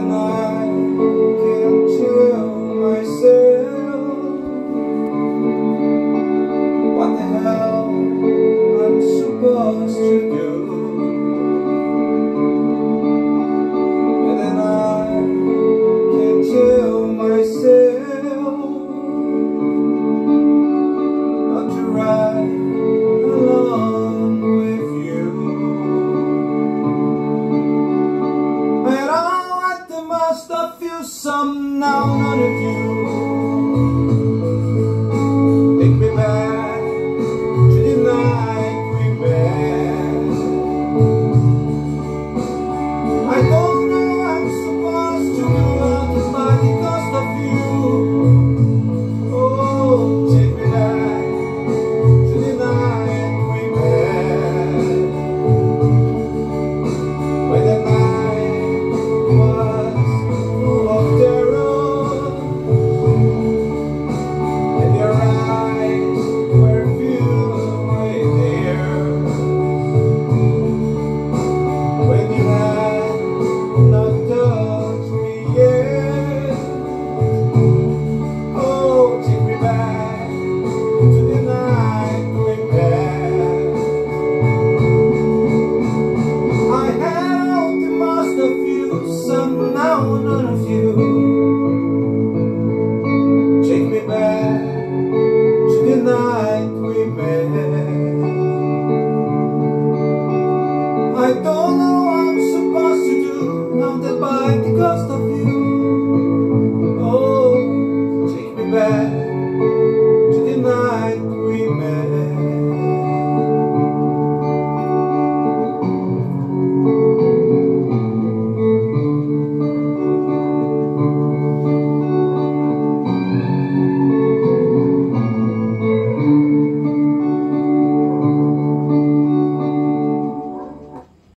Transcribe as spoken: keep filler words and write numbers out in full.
And I can't tell myself what the hell I'm supposed to do. And then I can't tell myself not to ride along with you. And I want the most of you, some now none of you.